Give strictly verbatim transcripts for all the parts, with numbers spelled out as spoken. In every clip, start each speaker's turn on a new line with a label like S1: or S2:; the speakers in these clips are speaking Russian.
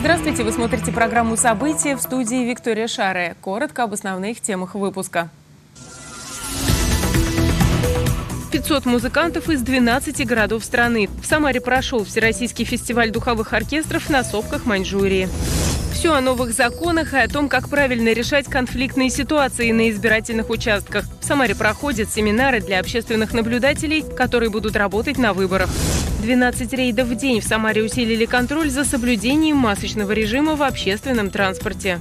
S1: Здравствуйте, вы смотрите программу «События», в студии Виктория Шаре. Коротко об основных темах выпуска. пятьсот музыкантов из двенадцати городов страны. В Самаре прошел Всероссийский фестиваль духовых оркестров на сопках Маньчжурии. Все о новых законах и о том, как правильно решать конфликтные ситуации на избирательных участках. В Самаре проходят семинары для общественных наблюдателей, которые будут работать на выборах. двенадцать рейдов в день в Самаре усилили контроль за соблюдением масочного режима в общественном транспорте.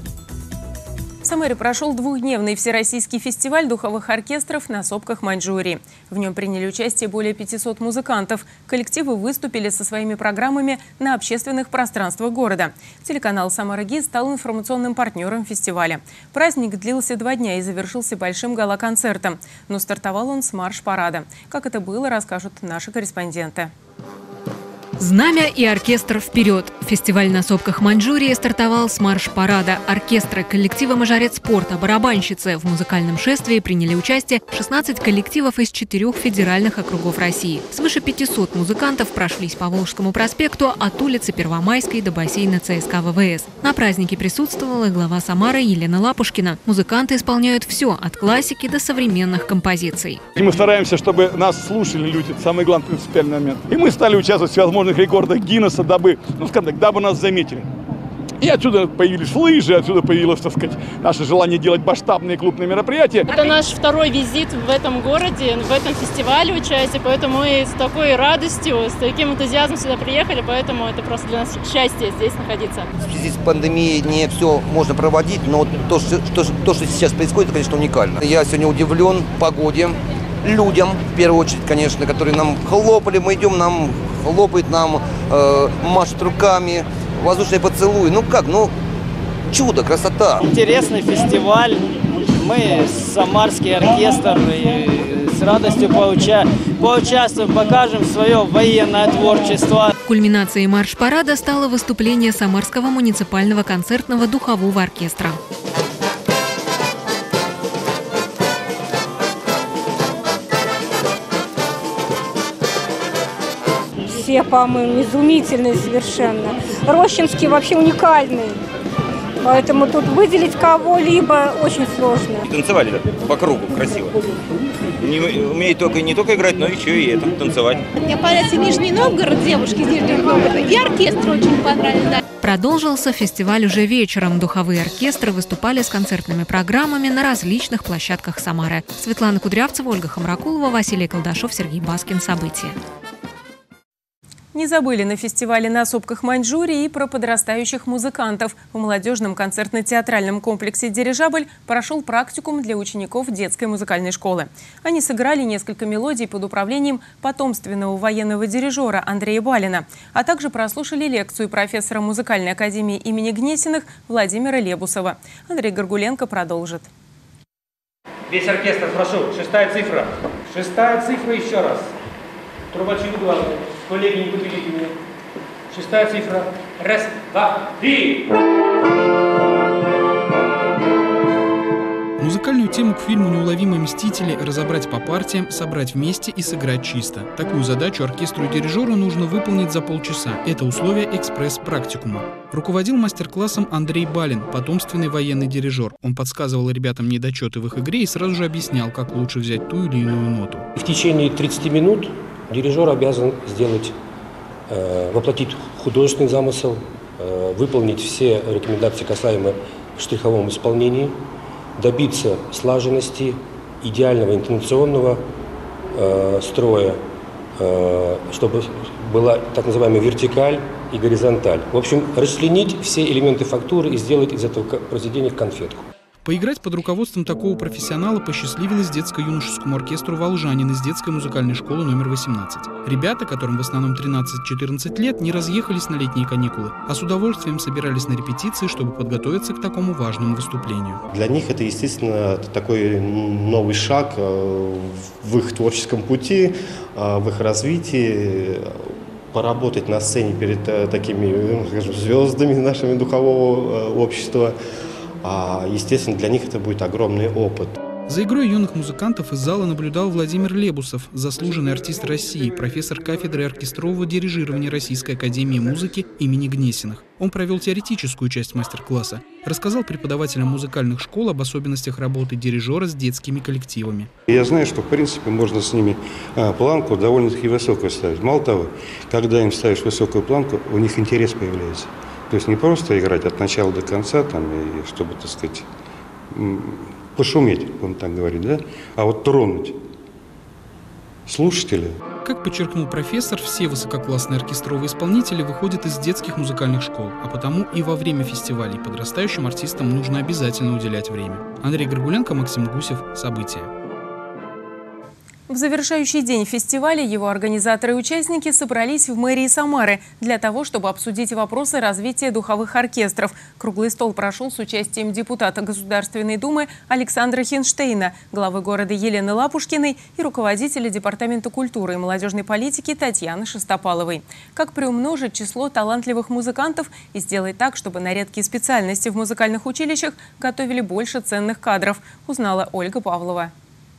S1: В Самаре прошел двухдневный всероссийский фестиваль духовых оркестров на сопках Маньчжурии. В нем приняли участие более пятисот музыкантов. Коллективы выступили со своими программами на общественных пространствах города. Телеканал «Самара-ГИС» стал информационным партнером фестиваля. Праздник длился два дня и завершился большим гала-концертом. Но стартовал он с марш-парада. Как это было, расскажут наши корреспонденты.
S2: Знамя и оркестр вперед! Фестиваль на сопках Маньчжурии стартовал с марш-парада. Оркестры, коллективы «Мажорец спорта», барабанщицы. В музыкальном шествии приняли участие шестнадцать коллективов из четырех федеральных округов России. Свыше пятисот музыкантов прошлись по Волжскому проспекту от улицы Первомайской до бассейна ЦСКА ВВС. На празднике присутствовала и глава Самары Елена Лапушкина. Музыканты исполняют все от классики до современных композиций.
S3: И мы стараемся, чтобы нас слушали люди. Это самый главный принципиальный момент. И мы стали участвовать в всевозможных рекордах Гиннесса, дабы, ну, скажем так, дабы нас заметили. И отсюда появились лыжи, отсюда появилось, так сказать, наше желание делать масштабные клубные мероприятия.
S4: Это наш второй визит в этом городе, в этом фестивале участие, поэтому мы с такой радостью, с таким энтузиазмом сюда приехали, поэтому это просто для нас счастье здесь находиться.
S5: В связи с пандемией не все можно проводить, но то, что, то, то, что сейчас происходит, конечно, уникально. Я сегодня удивлен погоде, людям, в первую очередь, конечно, которые нам хлопали, мы идем, нам хлопают, нам э, машут руками, воздушный поцелуй. Ну как, ну чудо, красота.
S6: Интересный фестиваль. Мы самарский оркестр и с радостью поуча... поучаствуем, покажем свое военное творчество.
S2: Кульминацией марш-парада стало выступление Самарского муниципального концертного духового оркестра.
S7: Все, по-моему, изумительные совершенно. Рощинский вообще уникальный. Поэтому тут выделить кого-либо очень сложно.
S8: Танцевали, да, по кругу, красиво. Не, умеет только, не только играть, но еще и это, танцевать.
S9: Мне понравился Нижний Новгород, девушки из Нижнего Новгорода, и оркестр очень понравился.
S2: Продолжился фестиваль уже вечером. Духовые оркестры выступали с концертными программами на различных площадках Самары. Светлана Кудрявцева, Ольга Хамракулова, Василий Колдашов, Сергей Баскин. События.
S1: Не забыли на фестивале на сопках Маньчжурии и про подрастающих музыкантов. В молодежном концертно-театральном комплексе «Дирижабль» прошел практикум для учеников детской музыкальной школы. Они сыграли несколько мелодий под управлением потомственного военного дирижера Андрея Балина, а также прослушали лекцию профессора музыкальной академии имени Гнесиных Владимира Лебусова. Андрей Горгуленко продолжит.
S10: Весь оркестр, прошу, шестая цифра. Шестая цифра еще раз. Трубачи главы. Коллеги, не подведите меня. Шестая цифра. Раз, два, три.
S11: Музыкальную тему к фильму «Неуловимые мстители» разобрать по партиям, собрать вместе и сыграть чисто. Такую задачу оркестру и дирижеру нужно выполнить за полчаса. Это условие экспресс-практикума. Руководил мастер-классом Андрей Балин, потомственный военный дирижер. Он подсказывал ребятам недочеты в их игре и сразу же объяснял, как лучше взять ту или иную ноту.
S12: В течение тридцати минут дирижер обязан сделать, э, воплотить художественный замысел, э, выполнить все рекомендации, касаемые штриховому исполнению, добиться слаженности, идеального интонационного э, строя, э, чтобы была так называемая вертикаль и горизонталь. В общем, расчленить все элементы фактуры и сделать из этого произведения конфетку.
S11: Поиграть под руководством такого профессионала посчастливилось детско-юношескому оркестру «Волжанин» из детской музыкальной школы номер восемнадцать. Ребята, которым в основном тринадцать-четырнадцать лет, не разъехались на летние каникулы, а с удовольствием собирались на репетиции, чтобы подготовиться к такому важному выступлению.
S13: Для них это, естественно, такой новый шаг в их творческом пути, в их развитии. Поработать на сцене перед такими, скажем, звездами нашего духового общества. Естественно, для них это будет огромный опыт.
S11: За игрой юных музыкантов из зала наблюдал Владимир Лебусов, заслуженный артист России, профессор кафедры оркестрового дирижирования Российской академии музыки имени Гнесиных. Он провел теоретическую часть мастер-класса, рассказал преподавателям музыкальных школ об особенностях работы дирижера с детскими коллективами.
S14: Я знаю, что в принципе можно с ними а, планку довольно-таки высокую ставить. Мало того, когда им ставишь высокую планку, у них интерес появляется. То есть не просто играть от начала до конца, там, и чтобы, так сказать, пошуметь, он так говорит, да? А вот тронуть слушателя.
S11: Как подчеркнул профессор, все высококлассные оркестровые исполнители выходят из детских музыкальных школ, а потому и во время фестивалей подрастающим артистам нужно обязательно уделять время. Андрей Горгуленко, Максим Гусев. События.
S1: В завершающий день фестиваля его организаторы и участники собрались в мэрии Самары для того, чтобы обсудить вопросы развития духовых оркестров. Круглый стол прошел с участием депутата Государственной Думы Александра Хинштейна, главы города Елены Лапушкиной и руководителя Департамента культуры и молодежной политики Татьяны Шестопаловой. Как приумножить число талантливых музыкантов и сделать так, чтобы на редкие специальности в музыкальных училищах готовили больше ценных кадров, узнала Ольга Павлова.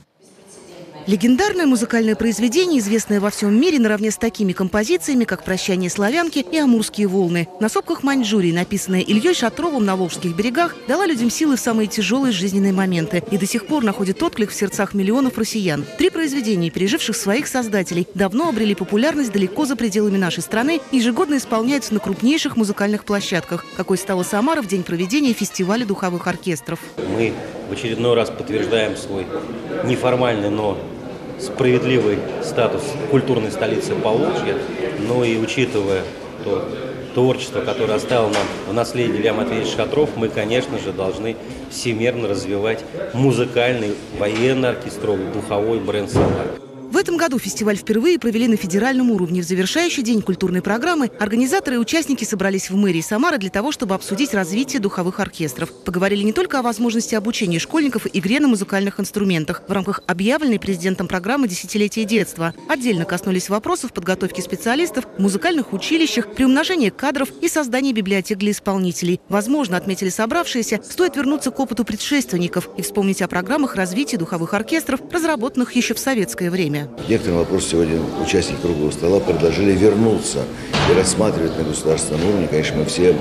S15: Легендарное музыкальное произведение, известное во всем мире наравне с такими композициями, как «Прощание славянки» и «Амурские волны». На сопках Маньчжурии, написанное Ильей Шатровым на Волжских берегах, дала людям силы в самые тяжелые жизненные моменты и до сих пор находит отклик в сердцах миллионов россиян. Три произведения, переживших своих создателей, давно обрели популярность далеко за пределами нашей страны и ежегодно исполняются на крупнейших музыкальных площадках, какой стала Самара в день проведения фестиваля духовых оркестров.
S16: Мы в очередной раз подтверждаем свой неформальный, но справедливый статус культурной столицы Поволжья, но и учитывая то творчество, которое оставил нам в наследие Илья Матвеевич Шатров, мы, конечно же, должны всемирно развивать музыкальный, военно-оркестровый, духовой бренд «Самары».
S15: В этом году фестиваль впервые провели на федеральном уровне. В завершающий день культурной программы организаторы и участники собрались в мэрии Самары для того, чтобы обсудить развитие духовых оркестров. Поговорили не только о возможности обучения школьников игре на музыкальных инструментах в рамках объявленной президентом программы «Десятилетие детства». Отдельно коснулись вопросов подготовки специалистов в музыкальных училищах, приумножения кадров и создания библиотек для исполнителей. Возможно, отметили собравшиеся, стоит вернуться к опыту предшественников и вспомнить о программах развития духовых оркестров, разработанных еще в советское время.
S17: Некоторым вопросам сегодня участники круглого стола предложили вернуться и рассматривать на государственном уровне. Конечно, мы все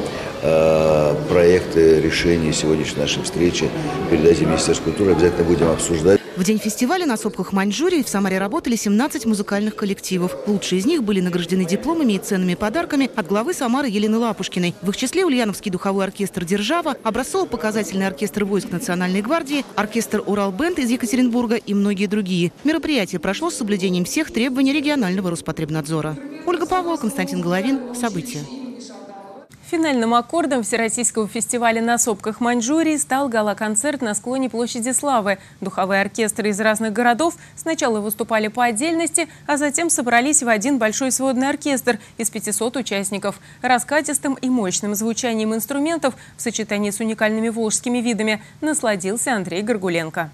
S17: э, проекты, решения сегодняшней нашей встречи передадим Министерству культуры, обязательно будем обсуждать.
S15: В день фестиваля на сопках Маньчжурии в Самаре работали семнадцать музыкальных коллективов. Лучшие из них были награждены дипломами и ценными подарками от главы Самары Елены Лапушкиной. В их числе Ульяновский духовой оркестр «Держава», образцово-показательный оркестр войск Национальной гвардии, оркестр «Урал-бенд» из Екатеринбурга и многие другие. Мероприятие прошло с соблюдением всех требований регионального Роспотребнадзора. Ольга Павлова, Константин Головин. События.
S1: Финальным аккордом Всероссийского фестиваля на сопках Маньчжурии стал гала-концерт на склоне площади Славы. Духовые оркестры из разных городов сначала выступали по отдельности, а затем собрались в один большой сводный оркестр из пятисот участников. Раскатистым и мощным звучанием инструментов в сочетании с уникальными волжскими видами насладился Андрей Горгуленко.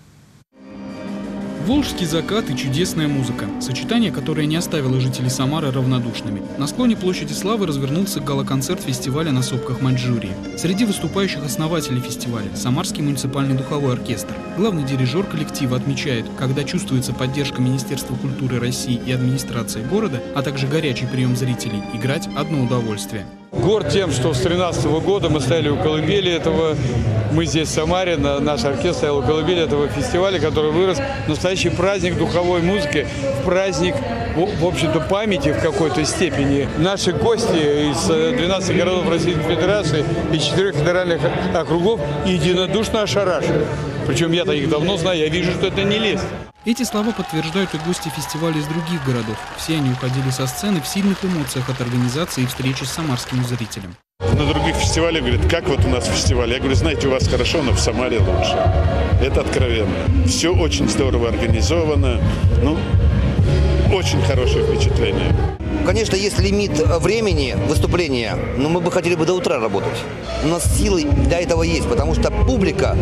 S11: Волжский закат и чудесная музыка. Сочетание, которое не оставило жителей Самары равнодушными. На склоне площади Славы развернулся гала-концерт фестиваля на сопках Маньчжурии. Среди выступающих основателей фестиваля – Самарский муниципальный духовой оркестр. Главный дирижер коллектива отмечает, когда чувствуется поддержка Министерства культуры России и администрации города, а также горячий прием зрителей, играть – одно удовольствие.
S3: Горд тем, что с тринадцатого года мы стояли у колыбели этого, мы здесь в Самаре, наш оркестр стоял у колыбели этого фестиваля, который вырос в настоящий праздник духовой музыки, праздник, в общем-то, памяти в какой-то степени. Наши гости из двенадцати городов Российской Федерации и четырех федеральных округов единодушно ошарашены. Причем я-то их давно знаю, я вижу, что это не лесть.
S11: Эти слова подтверждают и гости фестиваля из других городов. Все они уходили со сцены в сильных эмоциях от организации и встречи с самарским зрителем.
S18: На других фестивалях говорят, как вот у нас фестиваль. Я говорю, знаете, у вас хорошо, но в Самаре лучше. Это откровенно. Все очень здорово организовано. Ну, очень хорошее впечатление.
S5: Конечно, есть лимит времени выступления, но мы бы хотели бы до утра работать. У нас силы для этого есть, потому что публика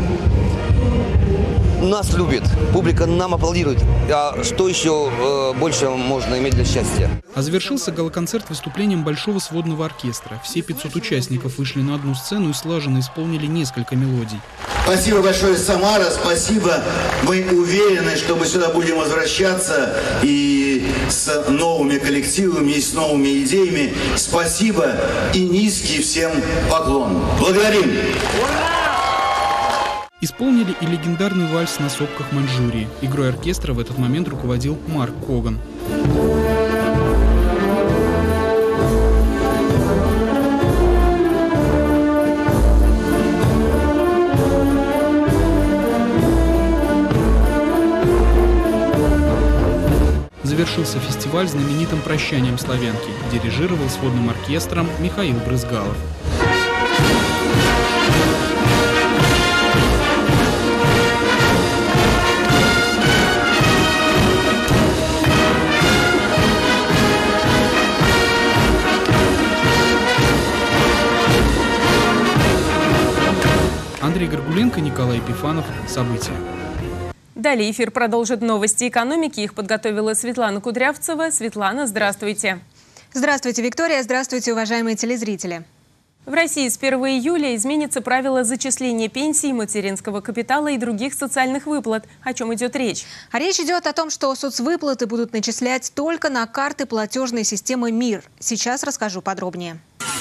S5: нас любит, публика нам аплодирует. А что еще э, больше можно иметь для счастья?
S11: А завершился гала-концерт выступлением большого сводного оркестра. Все пятьсот участников вышли на одну сцену и слаженно исполнили несколько мелодий.
S19: Спасибо большое, Самара, спасибо. Мы уверены, что мы сюда будем возвращаться и с новыми коллективами, и с новыми идеями. Спасибо и низкий всем поклон. Благодарим!
S11: Исполнили и легендарный вальс на сопках Маньчжурии. Игрой оркестра в этот момент руководил Марк Коган. Завершился фестиваль знаменитым «Прощанием славянки». Дирижировал сводным оркестром Михаил Брызгалов. Андрей Горгуленко, Николай Епифанов. События.
S1: Далее эфир продолжит новости экономики. Их подготовила Светлана Кудрявцева. Светлана, здравствуйте.
S20: Здравствуйте, Виктория. Здравствуйте, уважаемые телезрители.
S1: В России с первого июля изменится правило зачисления пенсий, материнского капитала и других социальных выплат. О чем идет речь?
S20: А речь идет о том, что соцвыплаты будут начислять только на карты платежной системы МИР. Сейчас расскажу подробнее.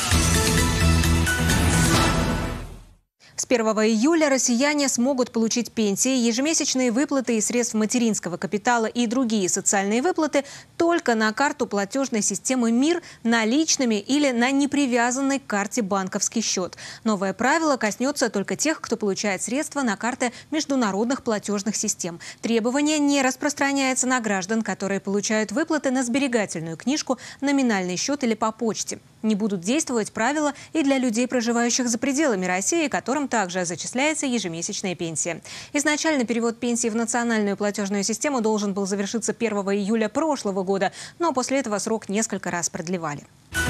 S20: С первого июля россияне смогут получить пенсии, ежемесячные выплаты из средств материнского капитала и другие социальные выплаты только на карту платежной системы МИР наличными или на непривязанной к карте банковский счет. Новое правило коснется только тех, кто получает средства на карты международных платежных систем. Требование не распространяется на граждан, которые получают выплаты на сберегательную книжку, номинальный счет или по почте. Не будут действовать правила и для людей, проживающих за пределами России, которым также зачисляется ежемесячная пенсия. Изначально перевод пенсии в национальную платежную систему должен был завершиться первого июля прошлого года, но после этого срок несколько раз продлевали.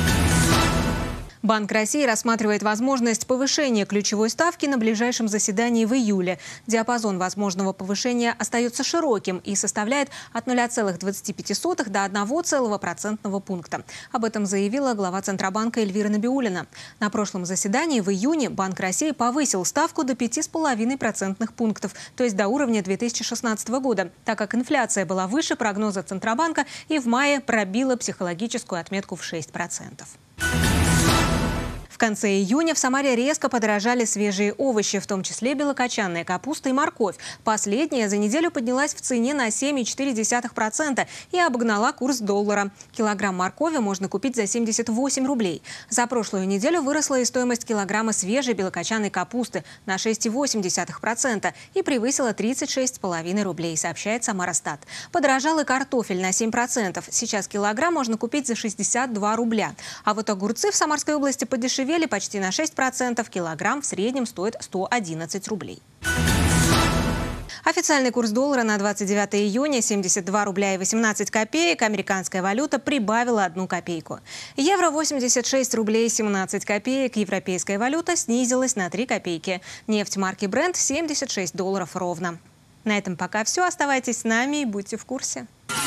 S20: Банк России рассматривает возможность повышения ключевой ставки на ближайшем заседании в июле. Диапазон возможного повышения остается широким и составляет от нуля целых двадцати пяти сотых до одного целого процентного пункта. Об этом заявила глава Центробанка Эльвира Набиуллина. На прошлом заседании в июне Банк России повысил ставку до пяти с половиной процентных пунктов, то есть до уровня две тысячи шестнадцатого года, так как инфляция была выше прогноза Центробанка и в мае пробила психологическую отметку в шесть процентов. В конце июня в Самаре резко подорожали свежие овощи, в том числе белокочанная капуста и морковь. Последняя за неделю поднялась в цене на семь целых четыре десятых процента и обогнала курс доллара. Килограмм моркови можно купить за семьдесят восемь рублей. За прошлую неделю выросла и стоимость килограмма свежей белокочанной капусты на шесть целых восемь десятых процента и превысила тридцать шесть целых пять десятых рублей, сообщает Самаростат. Подорожал и картофель на семь процентов. Сейчас килограмм можно купить за шестьдесят два рубля. А вот огурцы в Самарской области подешевели почти на шесть процентов. Килограмм в среднем стоит сто одиннадцать рублей. Официальный курс доллара на двадцать девятое июня – семьдесят два рубля и восемнадцать копеек. Американская валюта прибавила одну копейку. Евро – восемьдесят шесть рублей семнадцать копеек. Европейская валюта снизилась на три копейки. Нефть марки Brent – семьдесят шесть долларов ровно. На этом пока все. Оставайтесь с нами и будьте в курсе.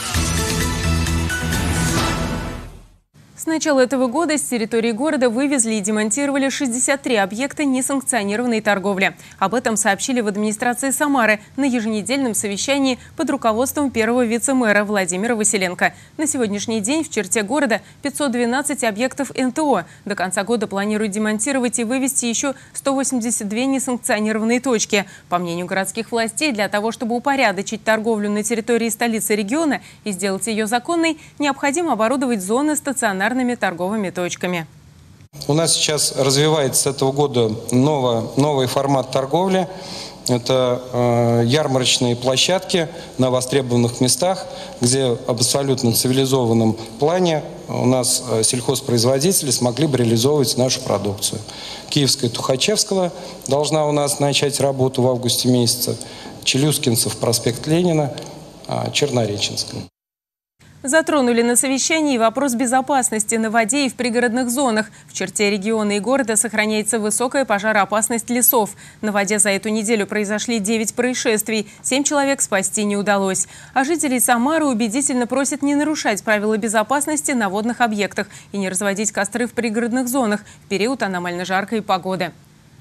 S1: С начала этого года с территории города вывезли и демонтировали шестьдесят три объекта несанкционированной торговли. Об этом сообщили в администрации Самары на еженедельном совещании под руководством первого вице-мэра Владимира Василенко. На сегодняшний день в черте города пятьсот двенадцать объектов эн тэ о. До конца года планируют демонтировать и вывести еще сто восемьдесят две несанкционированные точки. По мнению городских властей, для того, чтобы упорядочить торговлю на территории столицы региона и сделать ее законной, необходимо оборудовать зоны стационарными торговыми точками.
S21: У нас сейчас развивается с этого года ново, новый формат торговли. Это э, ярмарочные площадки на востребованных местах, где в абсолютно цивилизованном плане у нас э, сельхозпроизводители смогли бы реализовывать нашу продукцию. Киевская Тухачевского должна у нас начать работу в августе месяце, Челюскинцев, проспект Ленина, э, Чернореченская.
S1: Затронули на совещании вопрос безопасности на воде и в пригородных зонах. В черте региона и города сохраняется высокая пожароопасность лесов. На воде за эту неделю произошли девять происшествий. Семь человек спасти не удалось. А жителей Самары убедительно просят не нарушать правила безопасности на водных объектах и не разводить костры в пригородных зонах в период аномально жаркой погоды.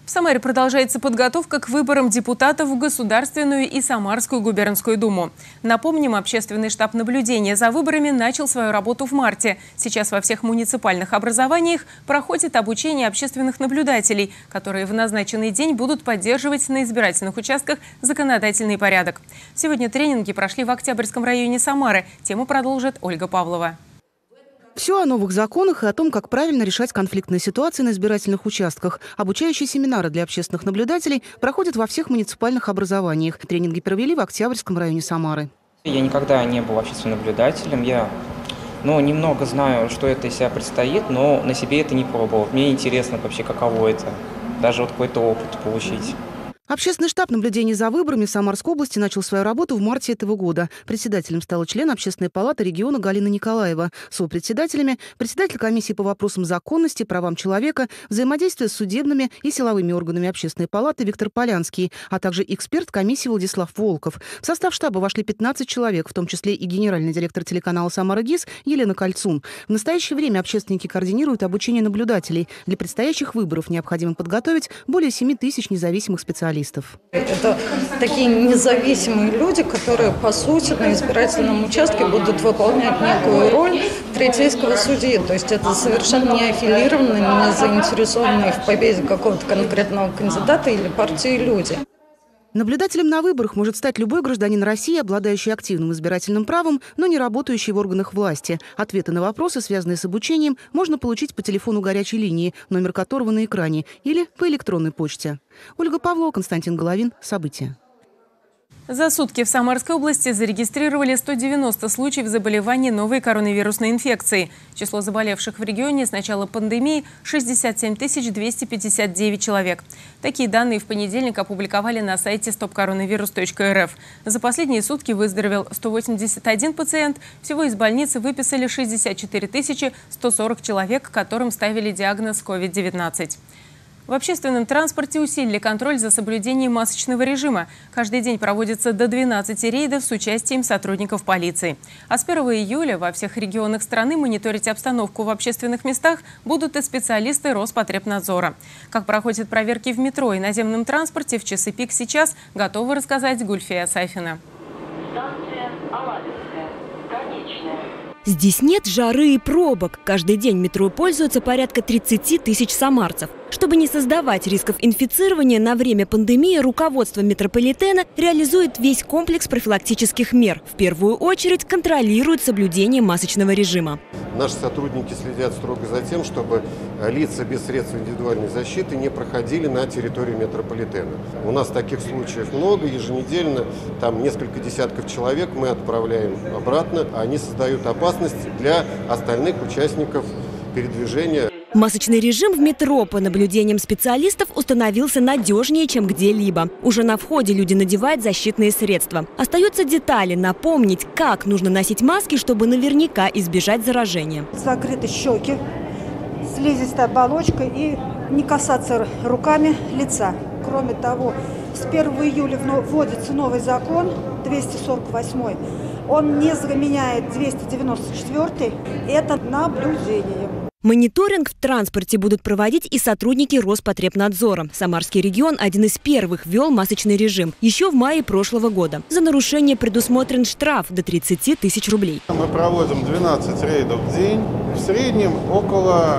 S1: В Самаре продолжается подготовка к выборам депутатов в Государственную и Самарскую губернскую думу. Напомним, общественный штаб наблюдения за выборами начал свою работу в марте. Сейчас во всех муниципальных образованиях проходит обучение общественных наблюдателей, которые в назначенный день будут поддерживать на избирательных участках законодательный порядок. Сегодня тренинги прошли в Октябрьском районе Самары. Тему продолжит Ольга Павлова.
S15: Все о новых законах и о том, как правильно решать конфликтные ситуации на избирательных участках. Обучающие семинары для общественных наблюдателей проходят во всех муниципальных образованиях. Тренинги провели в Октябрьском районе Самары.
S4: Я никогда не был общественным наблюдателем. Я ну, немного знаю, что это из себя предстоит, но на себе это не пробовал. Мне интересно вообще, каково это. Даже вот какой-то опыт получить.
S15: Общественный штаб наблюдения за выборами в Самарской области начал свою работу в марте этого года. Председателем стала член Общественной палаты региона Галина Николаева. Сопредседателями – председатель комиссии по вопросам законности, правам человека, взаимодействия с судебными и силовыми органами Общественной палаты Виктор Полянский, а также эксперт комиссии Владислав Волков. В состав штаба вошли пятнадцать человек, в том числе и генеральный директор телеканала «Самара ГИС» Елена Кольцун. В настоящее время общественники координируют обучение наблюдателей. Для предстоящих выборов необходимо подготовить более семи тысяч независимых специалистов.
S22: Это такие независимые люди, которые, по сути, на избирательном участке будут выполнять некую роль третейского судьи. То есть это совершенно не аффилированные, не заинтересованные в победе какого-то конкретного кандидата или партии люди.
S15: Наблюдателем на выборах может стать любой гражданин России, обладающий активным избирательным правом, но не работающий в органах власти. Ответы на вопросы, связанные с обучением, можно получить по телефону горячей линии, номер которого на экране, или по электронной почте. Ольга Павлова, Константин Головин. События.
S1: За сутки в Самарской области зарегистрировали сто девяносто случаев заболевания новой коронавирусной инфекцией. Число заболевших в регионе с начала пандемии – шестьдесят семь тысяч двести пятьдесят девять человек. Такие данные в понедельник опубликовали на сайте стоп коронавирус точка эр эф. За последние сутки выздоровел сто восемьдесят один пациент. Всего из больницы выписали шестьдесят четыре тысячи сто сорок человек, которым ставили диагноз ковид девятнадцать. В общественном транспорте усилили контроль за соблюдением масочного режима. Каждый день проводится до двенадцати рейдов с участием сотрудников полиции. А с первого июля во всех регионах страны мониторить обстановку в общественных местах будут и специалисты Роспотребнадзора. Как проходят проверки в метро и наземном транспорте в часы пик сейчас, готова рассказать Гульфия Сафина.
S23: Станция Аладовская. Конечная.
S24: Здесь нет жары и пробок. Каждый день метро пользуется порядка тридцати тысяч самарцев. Чтобы не создавать рисков инфицирования, на время пандемии руководство метрополитена реализует весь комплекс профилактических мер. В первую очередь контролирует соблюдение масочного режима.
S25: Наши сотрудники следят строго за тем, чтобы лица без средств индивидуальной защиты не проходили на территорию метрополитена. У нас таких случаев много, еженедельно там несколько десятков человек мы отправляем обратно. Они создают опасность для остальных участников передвижения.
S24: Масочный режим в метро по наблюдениям специалистов установился надежнее, чем где-либо. Уже на входе люди надевают защитные средства. Остаются детали – напомнить, как нужно носить маски, чтобы наверняка избежать заражения.
S26: Закрыты щеки, слизистая оболочка и не касаться руками лица. Кроме того, с первого июля вводится новый закон, двести сорок восьмой. Он не заменяет двести девяносто четвёртый. Это наблюдение.
S24: Мониторинг в транспорте будут проводить и сотрудники Роспотребнадзора. Самарский регион один из первых ввел масочный режим еще в мае прошлого года. За нарушение предусмотрен штраф до тридцати тысяч рублей.
S27: Мы проводим двенадцать рейдов в день. В среднем около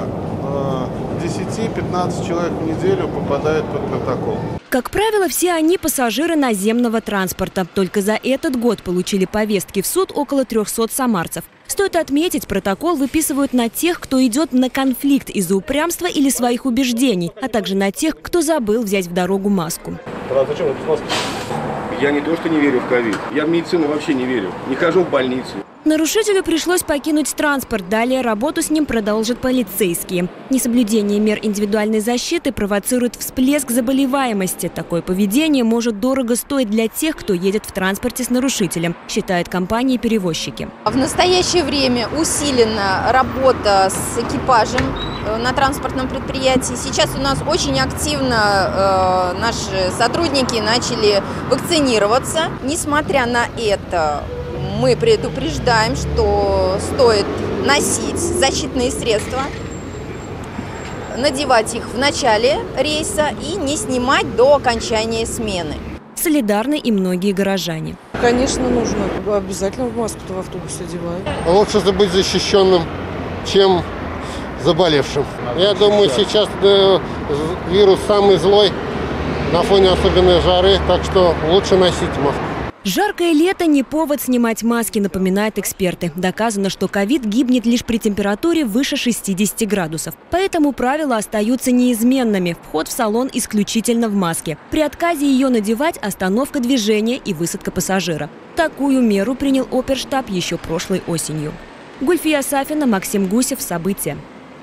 S27: э, десяти-пятнадцати человек в неделю попадает под протокол.
S24: Как правило, все они пассажиры наземного транспорта. Только за этот год получили повестки в суд около трёхсот самарцев. Стоит отметить, протокол выписывают на тех, кто идет на конфликт из-за упрямства или своих убеждений, а также на тех, кто забыл взять в дорогу маску.
S28: А зачем вы без маски? Я не то, что не верю в ковид. Я в медицину вообще не верю. Не хожу в больницу.
S24: Нарушителю пришлось покинуть транспорт. Далее работу с ним продолжат полицейские. Несоблюдение мер индивидуальной защиты провоцирует всплеск заболеваемости. Такое поведение может дорого стоить для тех, кто едет в транспорте с нарушителем, считают компании-перевозчики.
S29: В настоящее время усилена работа с экипажем на транспортном предприятии. Сейчас у нас очень активно э, наши сотрудники начали вакцинироваться. Несмотря на это, мы предупреждаем, что стоит носить защитные средства. надевать их в начале рейса и не снимать до окончания смены.
S24: Солидарны и многие горожане.
S2: Конечно, нужно. Обязательно в маску-то в автобусе одевают.
S6: Лучше быть защищенным, чем заболевшим. Я думаю, сейчас да, вирус самый злой на фоне особенной жары, так что лучше носить маску.
S24: Жаркое лето не повод снимать маски, напоминают эксперты. Доказано, что ковид гибнет лишь при температуре выше шестидесяти градусов. Поэтому правила остаются неизменными. Вход в салон исключительно в маске. При отказе ее надевать – остановка движения и высадка пассажира. Такую меру принял оперштаб еще прошлой осенью. Гульфия Сафина, Максим Гусев. События.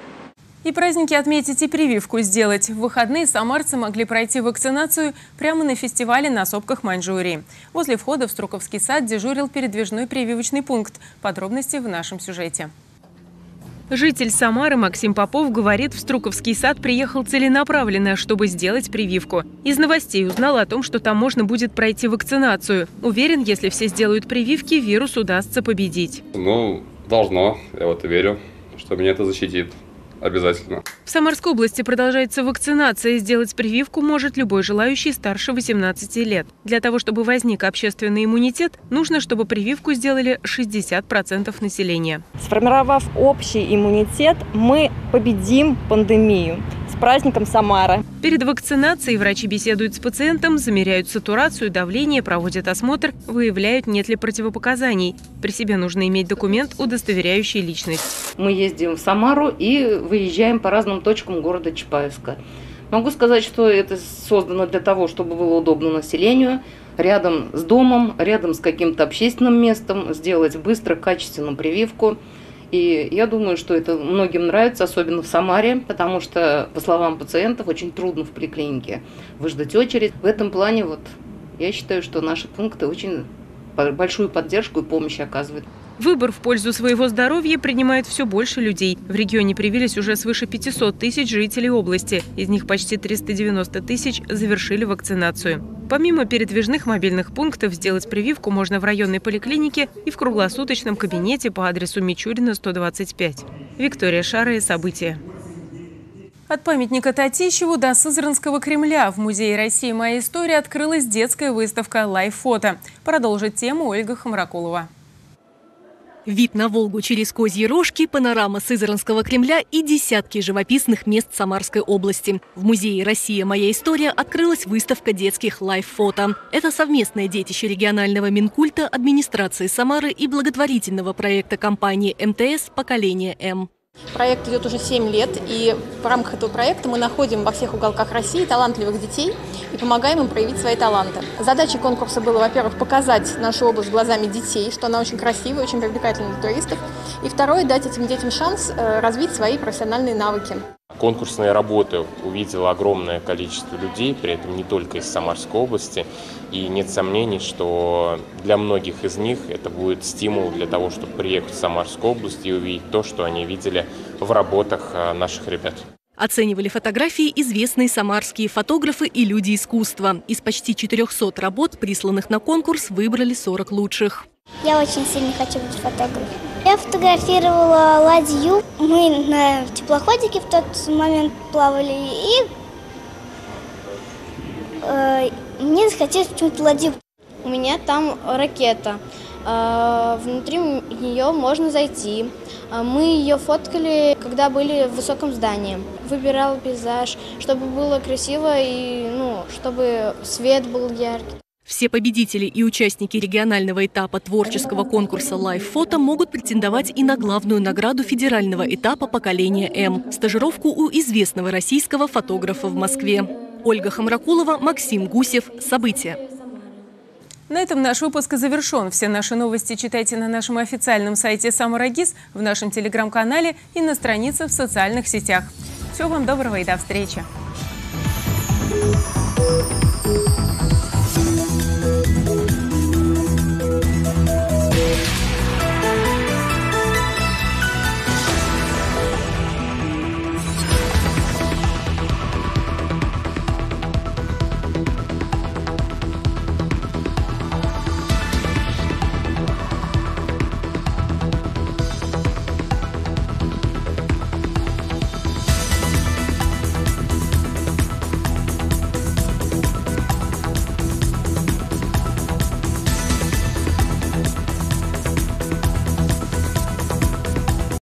S1: И праздники отметить, и прививку сделать. В выходные самарцы могли пройти вакцинацию прямо на фестивале на сопках Маньчжурии. Возле входа в Струковский сад дежурил передвижной прививочный пункт. Подробности в нашем сюжете. Житель Самары Максим Попов говорит, в Струковский сад приехал целенаправленно, чтобы сделать прививку. Из новостей узнал о том, что там можно будет пройти вакцинацию. Уверен, если все сделают прививки, вирус удастся победить.
S7: Ну, должно. Я вот верю, что меня это защитит. Обязательно.
S1: В Самарской области продолжается вакцинация. Сделать прививку может любой желающий старше восемнадцати лет. Для того, чтобы возник общественный иммунитет, нужно, чтобы прививку сделали шестьдесят процентов населения.
S8: Сформировав общий иммунитет, мы победим пандемию. С праздником, Самара!
S1: Перед вакцинацией врачи беседуют с пациентом, замеряют сатурацию, давление, проводят осмотр, выявляют, нет ли противопоказаний. При себе нужно иметь документ, удостоверяющий личность.
S9: Мы ездим в Самару и выезжаем по разным точкам города Чапаевска. Могу сказать, что это создано для того, чтобы было удобно населению, рядом с домом, рядом с каким-то общественным местом, сделать быстро, качественную прививку. И я думаю, что это многим нравится, особенно в Самаре, потому что, по словам пациентов, очень трудно в поликлинике выждать очередь. В этом плане вот, я считаю, что наши пункты очень большую поддержку и помощь оказывают.
S1: Выбор в пользу своего здоровья принимает все больше людей. В регионе привились уже свыше пятисот тысяч жителей области. Из них почти триста девяносто тысяч завершили вакцинацию. Помимо передвижных мобильных пунктов, сделать прививку можно в районной поликлинике и в круглосуточном кабинете по адресу Мичурина, сто двадцать пять. Виктория Шарая. События. От памятника Татищеву до Сызранского Кремля в Музее России «Моя история» открылась детская выставка «Лайв-фото». Продолжит тему Ольга Хамракулова.
S10: Вид на Волгу через Козьи Рожки, панорама Сызранского Кремля и десятки живописных мест Самарской области. В Музее «Россия. Моя история» открылась выставка детских лайв-фото. Это совместное детище регионального Минкульта, администрации Самары и благотворительного проекта компании эм тэ эс «Поколение М».
S12: Проект идет уже семь лет, и в рамках этого проекта мы находим во всех уголках России талантливых детей и помогаем им проявить свои таланты. Задачей конкурса было, во-первых, показать нашу область глазами детей, что она очень красивая, очень привлекательна для туристов, и второе, дать этим детям шанс развить свои профессиональные навыки.
S13: Конкурсные работы увидело огромное количество людей, при этом не только из Самарской области. И нет сомнений, что для многих из них это будет стимул для того, чтобы приехать в Самарскую область и увидеть то, что они видели в работах наших ребят.
S10: Оценивали фотографии известные самарские фотографы и люди искусства. Из почти четырёхсот работ, присланных на конкурс, выбрали сорок лучших.
S14: Я очень сильно хочу быть фотографом. Я фотографировала ладью. Мы на теплоходике в тот момент плавали, и э, мне захотелось почему-то ладью. У меня там ракета. Э, внутри нее можно зайти. Мы ее фоткали, когда были в высоком здании. Выбирала пейзаж, чтобы было красиво и ну, чтобы свет был яркий.
S10: Все победители и участники регионального этапа творческого конкурса «Лайв-фото» могут претендовать и на главную награду федерального этапа «Поколение М» – стажировку у известного российского фотографа в Москве. Ольга Хамракулова, Максим Гусев. События.
S1: На этом наш выпуск завершен. Все наши новости читайте на нашем официальном сайте «Самара.гиз», в нашем телеграм-канале и на странице в социальных сетях. Всего вам доброго и до встречи!